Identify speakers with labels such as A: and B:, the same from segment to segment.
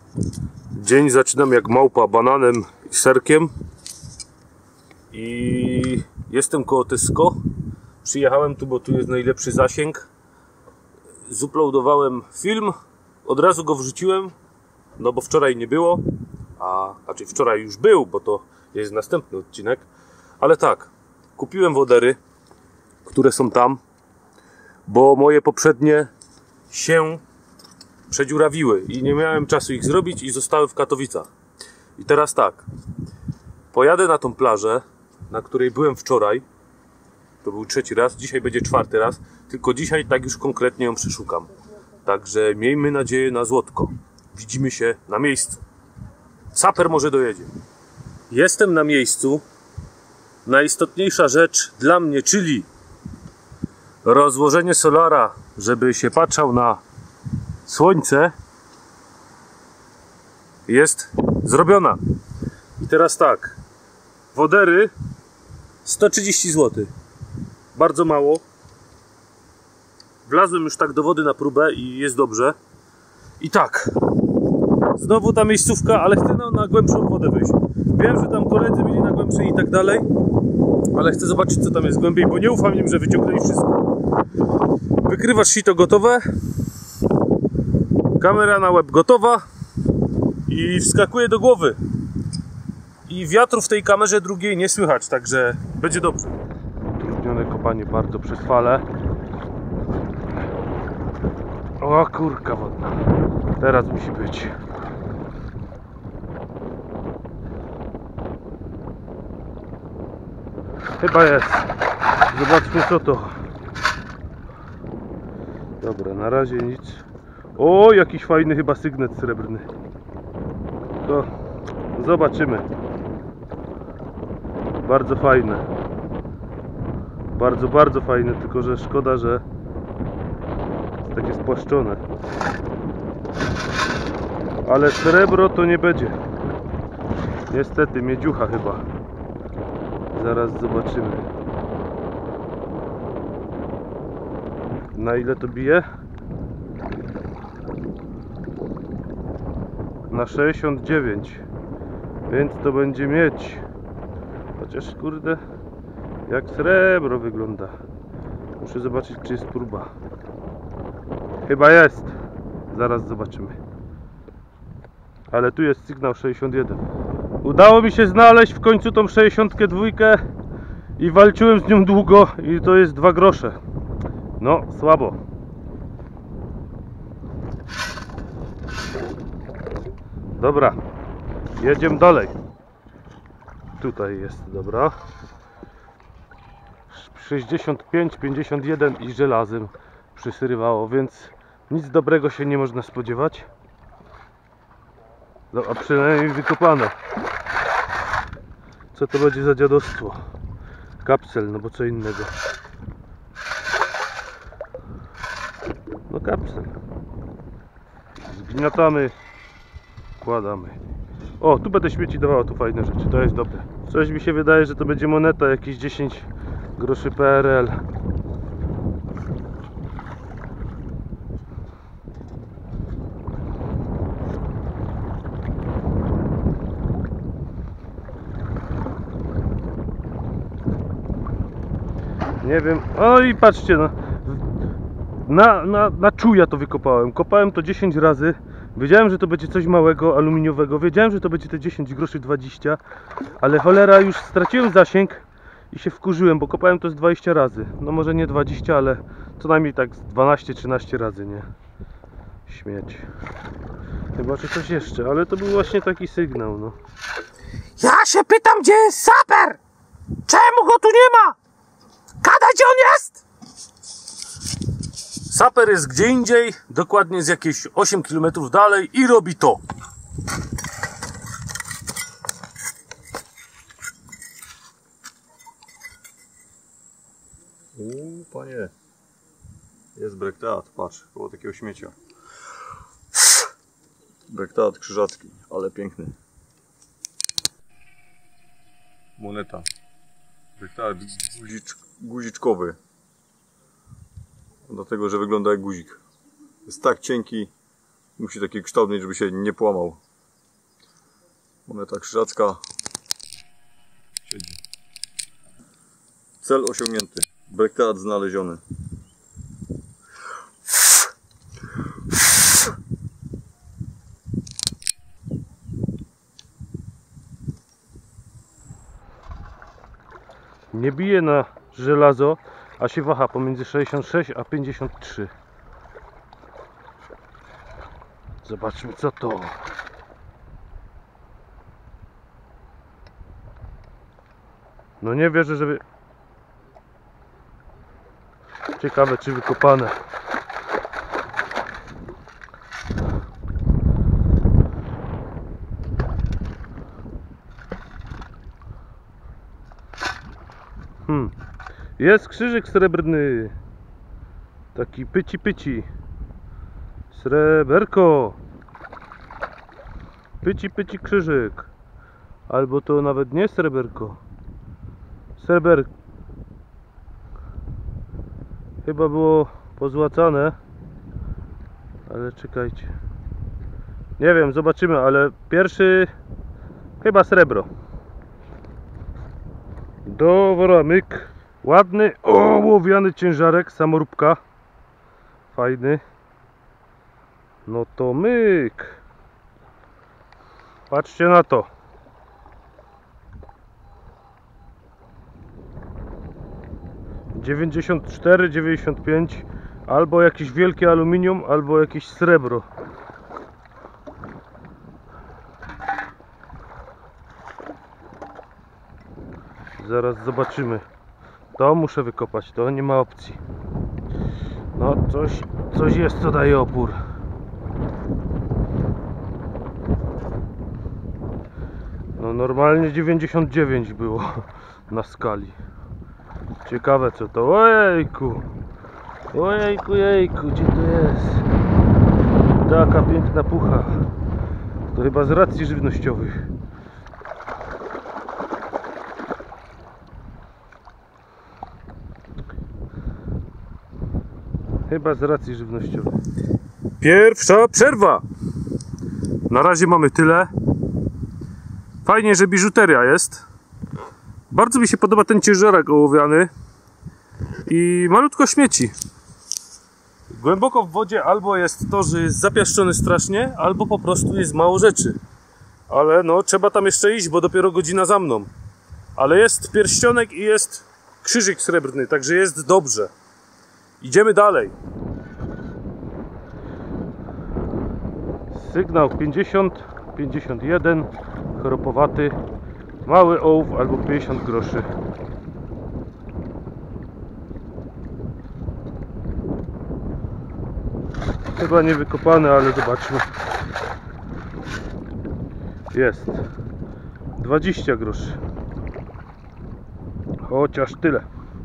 A: Dzień zaczynam jak małpa bananem i serkiem. I jestem koło Tesco. Przyjechałem tu, bo tu jest najlepszy zasięg. Zuploadowałem film. Od razu go wrzuciłem. No bo wczoraj nie było. Znaczy wczoraj już był, bo to jest następny odcinek. Ale tak, kupiłem wodery, które są tam, bo moje poprzednie się przedziurawiły i nie miałem czasu ich zrobić i zostały w Katowicach. I teraz tak, pojadę na tą plażę, na której byłem wczoraj. To był 3. raz, dzisiaj będzie 4. raz. Tylko dzisiaj tak już konkretnie ją przeszukam. Także miejmy nadzieję na złotko. Widzimy się na miejscu. Saper może dojedzie. Jestem na miejscu. Najistotniejsza rzecz dla mnie, czyli rozłożenie solara, żeby się patrzał na słońce, jest zrobiona. I teraz tak, wodery 130 zł. Bardzo mało. Wlazłem już tak do wody na próbę i jest dobrze. I tak, znowu ta miejscówka, ale chcę na głębszą wodę wyjść. Wiem, że tam koledzy byli na głębszej i tak dalej, ale chcę zobaczyć, co tam jest głębiej, bo nie ufam im, że wyciągnęli wszystko. Wykrywacz sito gotowe, kamera na łeb gotowa i wskakuje do głowy. I wiatru w tej kamerze drugiej nie słychać, także będzie dobrze. Utrudnione kopanie bardzo przez falę. O kurka wodna. Teraz musi być. Chyba jest. Zobaczmy co to. Dobra, na razie nic. O, jakiś fajny chyba sygnet srebrny. To zobaczymy. Bardzo fajne. Bardzo, bardzo fajne, tylko że szkoda, że jest takie spłaszczone. Ale srebro to nie będzie. Niestety, miedziucha chyba. Zaraz zobaczymy. Na ile to bije? Na 69. Więc to będzie miedź. Chociaż kurde, jak srebro wygląda. Muszę zobaczyć, czy jest próba. Chyba jest. Zaraz zobaczymy. Ale tu jest sygnał 61. Udało mi się znaleźć w końcu tą 62 i walczyłem z nią długo i to jest 2 grosze. No, słabo. Dobra, jedziemy dalej. Tutaj jest, dobra. 65, 51 i żelazem przysyrywało, więc nic dobrego się nie można spodziewać. No, a przynajmniej wykopane. Co to będzie za dziadostwo? Kapsel, no bo co innego. No kapsel. Zgniatamy, wkładamy. O, tu będę śmieci dawała, tu fajne rzeczy, to jest dobre. Coś mi się wydaje, że to będzie moneta, jakieś 10 groszy PRL. Nie wiem, o i patrzcie, na czuja to wykopałem. Kopałem to 10 razy. Wiedziałem, że to będzie coś małego, aluminiowego. Wiedziałem, że to będzie te 10 groszy 20. Ale cholera, już straciłem zasięg i się wkurzyłem, bo kopałem to z 20 razy. No może nie 20, ale co najmniej tak z 12-13 razy, nie? Śmieć. Chyba, że coś jeszcze, ale to był właśnie taki sygnał, no.
B: Ja się pytam, gdzie jest saper? Czemu go tu nie ma? Kada, gdzie on jest?
A: Saper jest gdzie indziej, dokładnie z jakieś 8 km dalej i robi to.
C: Panie, jest brekteat, patrz, koło takiego śmiecia. Brekteat krzyżacki, ale piękny. Moneta. Brekteat guziczkowy. Dlatego, że wygląda jak guzik. Jest tak cienki, Musi taki kształt mieć, żeby się nie połamał. Moneta krzyżacka. Siedzi. Cel osiągnięty. Brekteat znaleziony.
A: Nie bije na żelazo, a się waha pomiędzy 66 a 53. Zobaczmy co to. No nie wierzę, żeby... Ciekawe czy wykopane. Jest krzyżyk srebrny. Taki pyci. Sreberko. Pyci krzyżyk. Albo to nawet nie sreberko. Sreberko. Chyba było pozłacane. Ale czekajcie. Nie wiem, zobaczymy, ale pierwszy chyba srebro. Dobra, myk. Ładny, ołowiany ciężarek, samoróbka. Fajny. No to myk. Patrzcie na to. ,94, 95. Albo jakieś wielkie aluminium, albo jakieś srebro. Zaraz zobaczymy. To muszę wykopać, to nie ma opcji. No coś jest, co daje opór. No normalnie 99 było na skali. Ciekawe co to. Ojejku. Ojejku, gdzie to jest? Taka piękna pucha. To chyba z racji żywnościowych. Chyba z racji żywnościowej. Pierwsza przerwa. Na razie mamy tyle. Fajnie, że biżuteria jest. Bardzo mi się podoba ten ciężarek ołowiany. I malutko śmieci. Głęboko w wodzie albo jest to, że jest zapiaszczony strasznie, albo po prostu jest mało rzeczy. Ale no, trzeba tam jeszcze iść, bo dopiero godzina za mną. Ale jest pierścionek i jest krzyżyk srebrny, także jest dobrze. Idziemy dalej. Sygnał 50, 51, chropowaty, mały ołów albo 50 groszy. Chyba nie wykopane, ale zobaczmy. Jest 20 groszy. Chociaż tyle.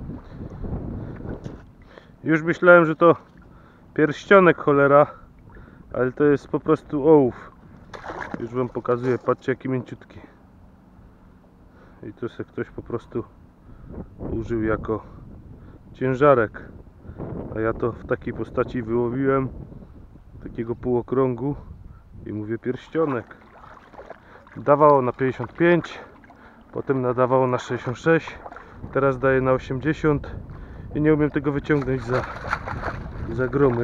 A: Już myślałem, że to pierścionek, cholera, ale to jest po prostu ołów. Już wam pokazuję, patrzcie jaki mięciutki. I to sobie ktoś po prostu użył jako ciężarek. A ja to w takiej postaci wyłowiłem, takiego półokrągu, i mówię pierścionek. Dawało na 55, potem nadawało na 66, teraz daje na 80 i nie umiem tego wyciągnąć za gromy.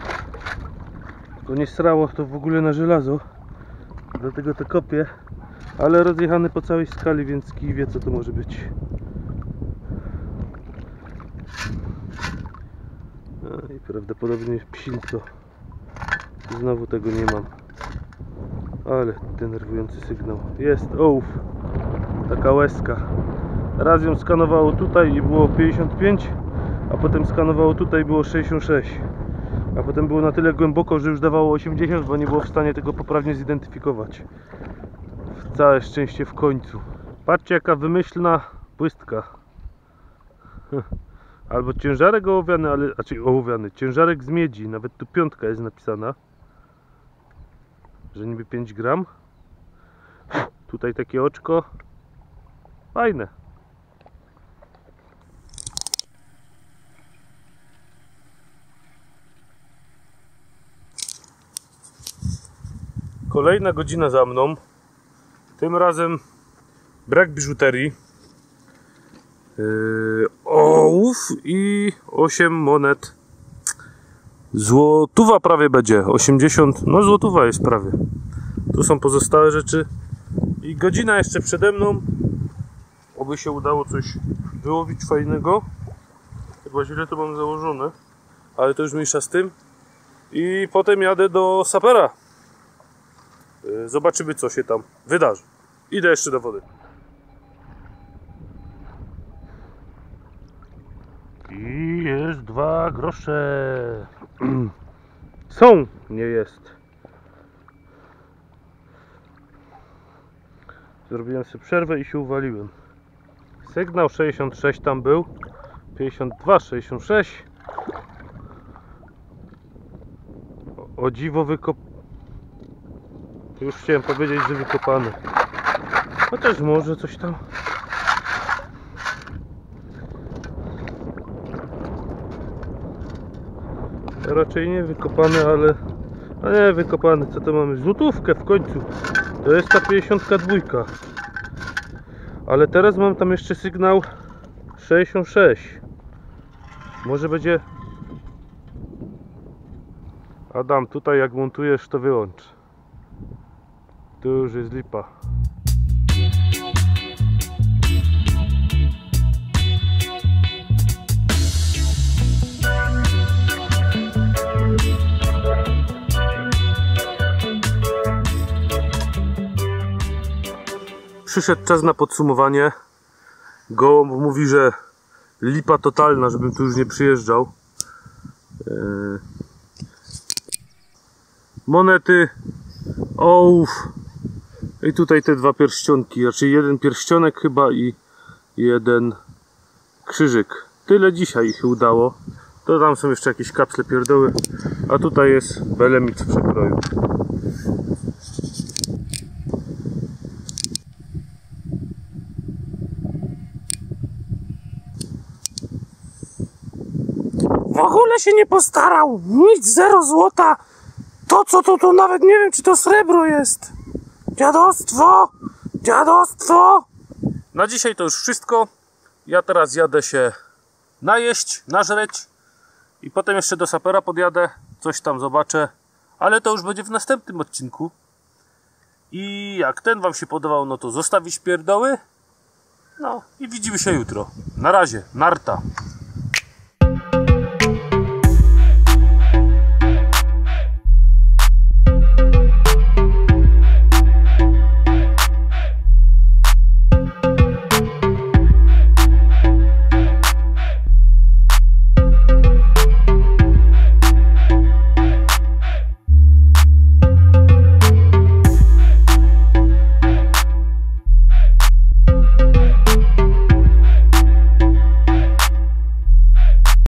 A: To nie srało to w ogóle na żelazo, dlatego to kopię, ale rozjechany po całej skali, więc kij wie co to może być. No i prawdopodobnie psilco. Znowu tego nie mam. Ale denerwujący sygnał. Jest ołów. Taka łezka. Raz ją skanowało tutaj i było 55, a potem skanowało tutaj i było 66. A potem było na tyle głęboko, że już dawało 80, bo nie było w stanie tego poprawnie zidentyfikować. Całe szczęście w końcu. Patrzcie jaka wymyślna błystka. Albo ciężarek ołowiany, ale raczej ołowiany. Ciężarek z miedzi, nawet tu 5 jest napisana. Że niby 5 gram. Tutaj takie oczko. Fajne. kolejna godzina za mną. Tym razem brak biżuterii. Ołów i 8 monet. Złotówa prawie będzie. 80, no złotówa jest prawie. Tu są pozostałe rzeczy. I godzina jeszcze przede mną. Oby się udało coś wyłowić fajnego. Chyba źle to mam założone. Ale to już mniejsza z tym. I potem jadę do sapera. Zobaczymy, co się tam wydarzy. Idę jeszcze do wody. I jest 2 grosze. Są, nie jest. Zrobiłem sobie przerwę i się uwaliłem. Sygnał 66 tam był. 52, 66. O dziwo Już chciałem powiedzieć, że wykopane. Chociaż może coś tam. Raczej nie wykopane, ale... A nie wykopane, co to mamy? Złotówkę w końcu. To jest ta 52. Ale teraz mam tam jeszcze sygnał 66. Może będzie... Adam, tutaj jak montujesz, to wyłącz. Tu już jest lipa. Przyszedł czas na podsumowanie. Gołąb mówi, że lipa totalna, żebym tu już nie przyjeżdżał. Monety, ołów i tutaj te 2 pierścionki, raczej 1 pierścionek chyba i 1 krzyżyk. Tyle dzisiaj ich udało. To tam są jeszcze jakieś kapsle pierdoły, a tutaj jest belemit w przekroju.
B: W ogóle się nie postarał. Nic, 0 złota. To co to nawet nie wiem, czy to srebro jest. Dziadostwo! Dziadostwo!
A: Na dzisiaj to już wszystko. Ja teraz jadę się najeść, nażreć i potem jeszcze do sapera podjadę, coś tam zobaczę, ale to już będzie w następnym odcinku. I jak ten wam się podobał, no to zostawić pierdoły. No i widzimy się jutro. Na razie, narta.